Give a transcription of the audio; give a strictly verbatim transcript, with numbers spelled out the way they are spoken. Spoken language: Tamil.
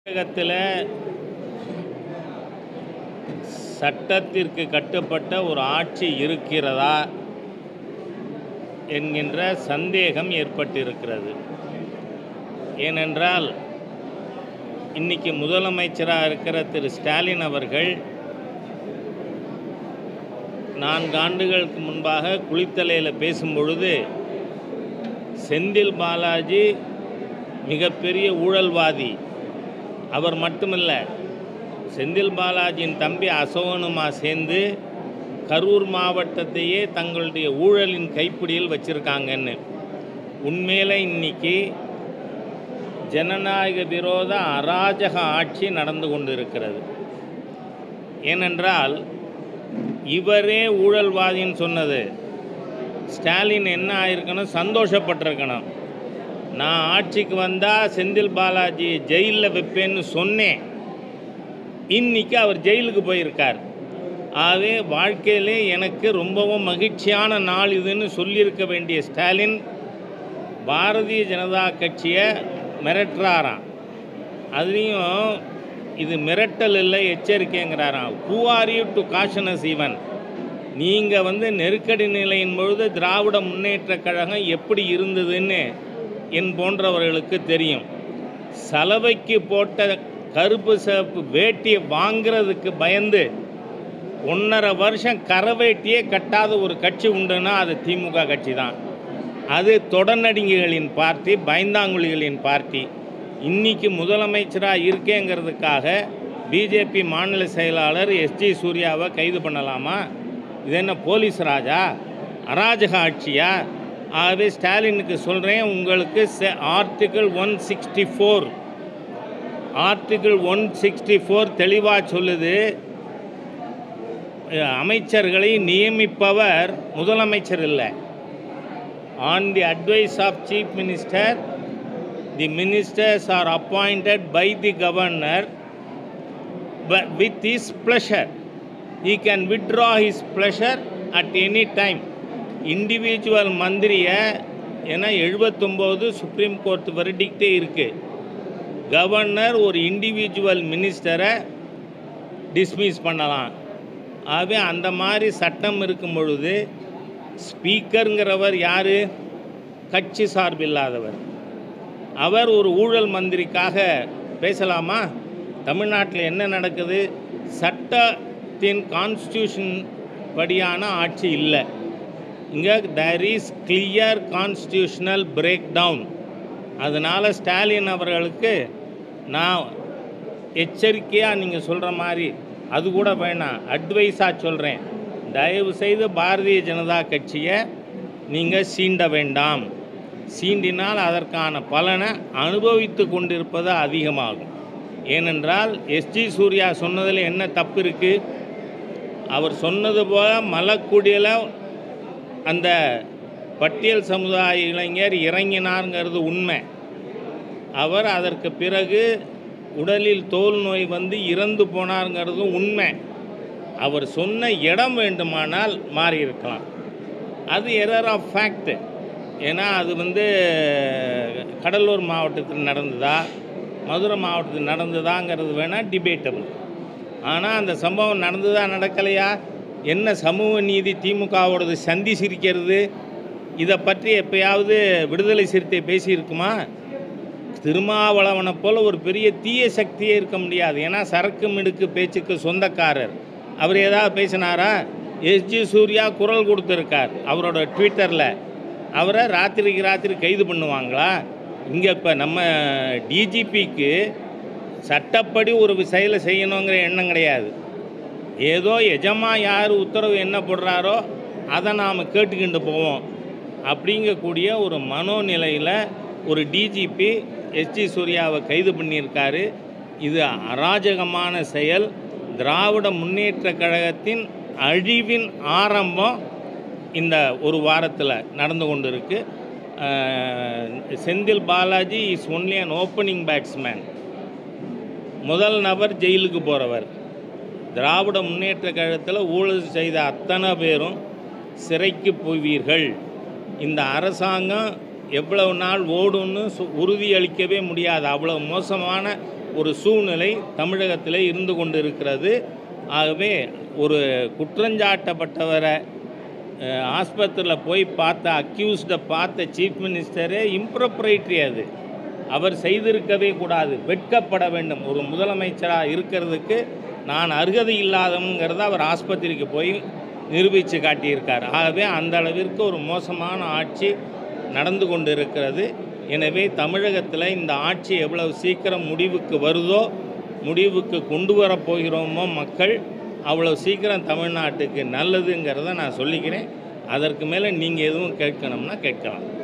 தமிழகத்தில் சட்டத்திற்கு கட்டுப்பட்ட ஒரு ஆட்சி இருக்கிறதா என்கின்ற சந்தேகம் ஏற்பட்டிருக்கிறது. ஏனென்றால் இன்னைக்கு முதலமைச்சராக இருக்கிற திரு ஸ்டாலின் அவர்கள் நான்கு ஆண்டுகளுக்கு முன்பாக குளித்தலையில் பேசும்பொழுது செந்தில் பாலாஜி மிகப்பெரிய ஊழல்வாதி, அவர் மட்டுமல்ல, செந்தில் பாலாஜியின் தம்பி அசோகனுமா சேர்ந்து கரூர் மாவட்டத்தையே தங்களுடைய ஊழலின் கைப்பிடியில் வச்சுருக்காங்கன்னு. உண்மையில் இன்னைக்கு ஜனநாயக விரோத அராஜக ஆட்சி நடந்து கொண்டு இருக்கிறது. ஏனென்றால் இவரே ஊழல்வாதின்னு சொன்னது ஸ்டாலின் என்ன ஆயிருக்கணும், சந்தோஷப்பட்டிருக்கணும். நான் ஆட்சிக்கு வந்தால் செந்தில் பாலாஜி ஜெயிலில் வைப்பேன்னு சொன்னேன், இன்னைக்கு அவர் ஜெயிலுக்கு போயிருக்கார். ஆகவே வாழ்க்கையிலே எனக்கு ரொம்பவும் மகிழ்ச்சியான நாள் இதுன்னு சொல்லியிருக்க வேண்டிய ஸ்டாலின் பாரதிய ஜனதா கட்சியை மிரட்டுறாராம். அதுலேயும் இது மிரட்டல் இல்லை, எச்சரிக்கைங்கிறாராம். Who are you to caution us even? நீங்கள் வந்து நெருக்கடி நிலையின் பொழுது திராவிட முன்னேற்ற கழகம் எப்படி இருந்ததுன்னு என் போன்றவர்களுக்கு தெரியும். சலவைக்கு போட்ட கருப்பு சிவப்பு வேட்டியை வாங்கிறதுக்கு பயந்து ஒன்றரை வருஷம் கரவேட்டியே கட்டாத ஒரு கட்சி உண்டுன்னா அது திமுக கட்சி தான். அது தொடர்நடிகைகளின் பார்ட்டி, பயந்தாங்குழிகளின் பார்ட்டி. இன்றைக்கி முதலமைச்சராக இருக்கேங்கிறதுக்காக பிஜேபி மாநில செயலாளர் எஸ் ஜி சூர்யாவை கைது பண்ணலாமா? இது என்ன போலீஸ் ராஜா, அராஜக ஆட்சியா? ஆகவே ஸ்டாலினுக்கு சொல்கிறேன், உங்களுக்கு article one sixty four article one sixty four தெளிவாக சொல்லுது, அமைச்சர்களை நியமிப்பவர் முதலமைச்சர் இல்லை. On the advice of chief minister, the ministers are appointed by the governor with his pleasure. he can withdraw his pleasure at any time. Individual மந்திரியை, ஏன்னா எழுபத்தொம்போது சுப்ரீம் கோர்ட் வெர்டிக்டே இருக்குது, கவர்னர் ஒரு இண்டிவிஜுவல் மினிஸ்டரை டிஸ்மிஸ் பண்ணலாம். ஆகவே அந்த மாதிரி சட்டம் இருக்கும் பொழுது ஸ்பீக்கருங்கிறவர் யார்? கட்சி சார்பில்லாதவர். அவர் ஒரு ஊழல் மந்திரிக்காக பேசலாமா? தமிழ்நாட்டில் என்ன நடக்குது? சட்டத்தின் கான்ஸ்டியூஷன் படியான ஆட்சி இல்லை. இங்கே there is clear constitutional breakdown. அதனால் ஸ்டாலின் அவர்களுக்கு நான் எச்சரிக்கையாக நீங்கள் சொல்கிற மாதிரி அது கூட வேணாம், அட்வைஸாக சொல்கிறேன், தயவு செய்து பாரதிய ஜனதா கட்சியை நீங்கள் சீண்ட வேண்டாம். சீண்டினால் அதற்கான பலனை அனுபவித்து கொண்டிருப்பது அதிகமாகும். ஏனென்றால் எஸ்ஜி சூர்யா சொன்னதில் என்ன தப்பு இருக்குது? அவர் சொன்னது போல மலக்குடியில் அந்த பட்டியல் சமுதாய இளைஞர் இறங்கினார்ங்கிறது உண்மை. அவர் அதற்கு பிறகு உடலில் தோல் நோய் வந்து இறந்து போனார்ங்கிறதும் உண்மை. அவர் சொன்ன இடம் வேண்டுமானால் மாறி இருக்கலாம், அது எரர் ஆஃப் ஃபேக்ட். ஏன்னா அது வந்து கடலூர் மாவட்டத்தில் நடந்ததா, மதுரை மாவட்டத்தில் நடந்ததாங்கிறது வேணால் டிபேட்டபிள். ஆனால் அந்த சம்பவம் நடந்ததா நடக்கலையா? என்ன சமூக நீதி திமுகவோடது சந்தி சிரிக்கிறது? இதை பற்றி எப்பயாவது விடுதலை சிறுத்தை பேசியிருக்குமா? திருமாவளவனை போல் ஒரு பெரிய தீய சக்தியே இருக்க முடியாது. ஏன்னா சரக்கு மிடுக்கு பேச்சுக்கு சொந்தக்காரர். அவர் ஏதாவது பேசினாரா? எஸ்ஜி சூர்யா குரல் கொடுத்துருக்கார் அவரோட ட்விட்டரில். அவரை ராத்திரிக்கு ராத்திரி கைது பண்ணுவாங்களா? இங்கே இப்போ நம்ம டிஜிபிக்கு சட்டப்படி ஒரு செயலை செய்யணுங்கிற எண்ணம் கிடையாது. ஏதோ எஜமா யார் உத்தரவு என்ன போடுறாரோ அதை நாம் கேட்டுக்கிட்டு போவோம் அப்படிங்கக்கூடிய ஒரு மனோநிலையில் ஒரு டிஜிபி எஸ்ஜி சூர்யாவை கைது பண்ணியிருக்காரு. இது அராஜகமான செயல். திராவிட முன்னேற்ற கழகத்தின் அழிவின் ஆரம்பம் இந்த ஒரு வாரத்தில் நடந்து கொண்டு இருக்கு. Senthil Balaji is only an opening batsman. முதல் நபர் ஜெயிலுக்கு போகிறவர். திராவிட முன்னேற்ற கழகத்தில் ஊழல் செய்த அத்தனை பேரும் சிறைக்கு போவீர்கள். இந்த அரசாங்கம் எவ்வளவு நாள் ஓடுன்னு உறுதியளிக்கவே முடியாது. அவ்வளோ மோசமான ஒரு சூழ்நிலை தமிழகத்தில் இருந்து கொண்டு இருக்கிறது. ஆகவே ஒரு குற்றஞ்சாட்டப்பட்டவரை ஆஸ்பத்திரியில் போய் பார்த்த அக்யூஸ்டை பார்த்த சீஃப் மினிஸ்டரே இம்ப்ரொப்ரைட்ரி, அது அவர் செய்திருக்கவே கூடாது, வெட்கப்பட வேண்டும். ஒரு முதலமைச்சராக இருக்கிறதுக்கு நான் அருகதை இல்லாதவங்கிறத அவர் ஆஸ்பத்திரிக்கு போய் நிரூபித்து காட்டியிருக்கார். ஆகவே அந்த அளவிற்கு ஒரு மோசமான ஆட்சி நடந்து கொண்டு இருக்கிறது. எனவே தமிழகத்தில் இந்த ஆட்சி எவ்வளவு சீக்கிரம் முடிவுக்கு வருதோ, முடிவுக்கு கொண்டு வரப்போகிறோமோ மக்கள், அவ்வளோ சீக்கிரம் தமிழ்நாட்டுக்கு நல்லதுங்கிறத நான் சொல்லிக்கிறேன். அதற்கு மேலே நீங்கள் எதுவும் கேட்கணும்னா கேட்கலாம்.